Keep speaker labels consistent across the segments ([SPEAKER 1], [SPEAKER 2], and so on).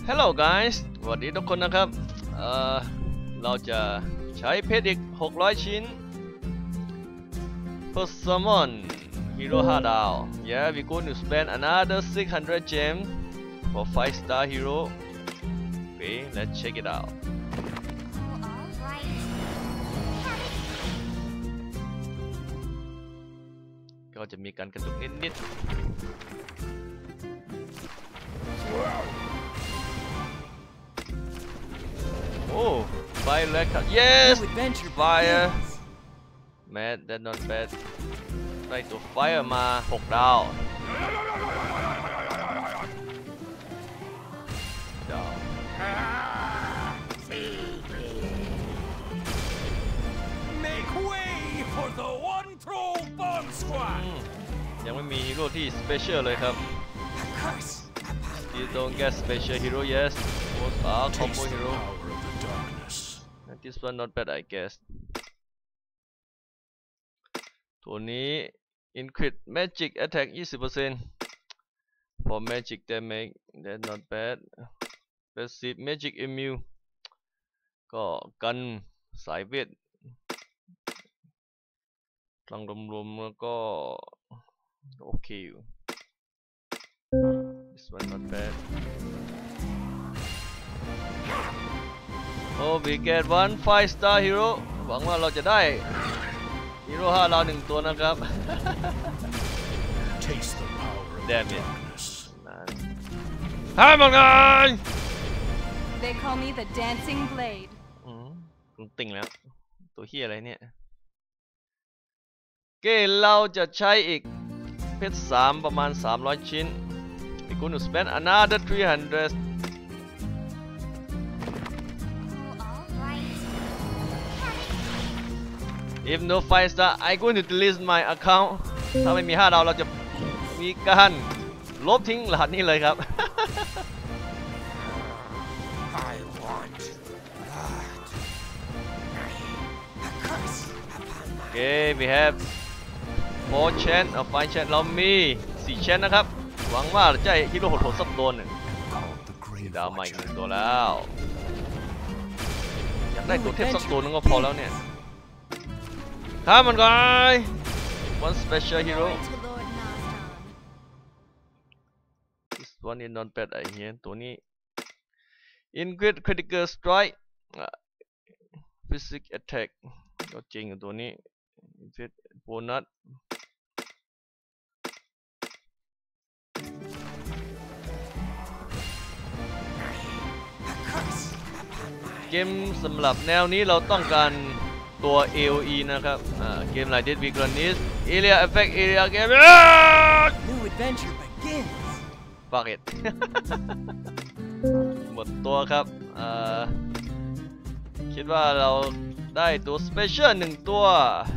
[SPEAKER 1] Hello guys สวัสดีทุกคนนะครับเราจะใช้เพชรอีก600ชิ้น for summon hero 5 ดาว yeah we going to spend another 600 gems for 5-star hero okay let's check it out ก็จะมีการกระตุกนิดๆOh, fire lecture. Yes, fire. Man, that's not bad. ได้ตัว fire มา6 ดาว
[SPEAKER 2] Make way for the one troll bomb squad.
[SPEAKER 1] ยังไม่มีฮีโร่ที่ special เลยครับ You don't get special hero yes. Most are combo hero. This one not bad I guess ตัวนี้ increase magic attack 20% for magic damage that's not bad passive magic immune ก็กันสายเวทพลังรวมๆแล้วก็โอเคอยู่ this one not bad Oh, we get one 5-star hero หวังว่าเราจะได้ฮีโร่5 ดาว1 ตัวนะครับ Damn it ห้ามไง
[SPEAKER 3] They call me the dancing blade
[SPEAKER 1] ติ่งแล้วตัวเฮียอะไรเนี่ยเกเราจะใช้อีกเพชร3ประมาณ300ชิ้น We gonna spend another 300 If no 5-star I going to delete my account ถ้าไม่มี5 ดาวเราจะมีการลบทิ้งรหัสนี้เลยครับ Okay we have 4 chance 5 chance เรามี4 chance นะครับหวังว่าจะได้ฮีโร่โหดๆสักตัวหนึ่งดาวใหม่อีก1 ตัวแล้วอยากได้ตัวเทพสักตัวนึงก็พอแล้วเนี่ยCome on guys! One special hero. This one is not bad I hear. ตัวนี้ Increase critical strike, physical attack ก็จริงตัวนี้ Increase bonus เกมสำหรับแนวนี้เราต้องการตัว AOE นะครับเกม like this we run this area effect area game
[SPEAKER 2] New adventure begins.
[SPEAKER 1] Fuck it หมดตัวครับคิดว่าเราได้ตัว special 1 ตัว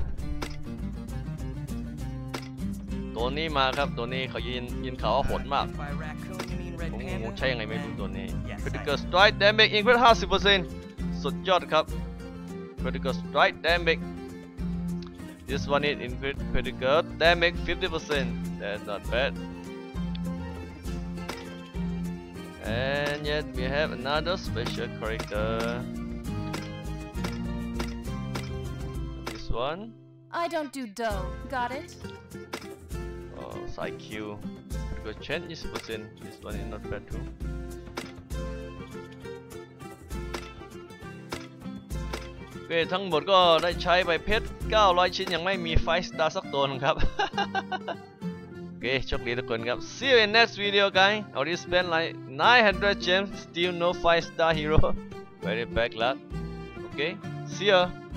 [SPEAKER 1] นี้มาครับตัวนี้เขายินเขาโหดมากผมใช้ยังไงไม่รู้ตัวนี้ critical strike damage increase 50% สุดยอดครับCritical strike damage. This one is increase critical damage 50%. That's not bad. And yet we have another special character. This one.
[SPEAKER 3] I don't do dough. Got it?
[SPEAKER 1] Oh, side Q. Critical chance 20%. This one is not bad too.โอเคทั้งหมดก็ได้ใช้ไปเพชร900 ชิ้นยังไม่มี 5-star สักตัวนึงครับ โอเคโชคดีทุกคนครับ See you in next video guys I already spent like 900 gems still no 5-star hero very bad luck okay see ya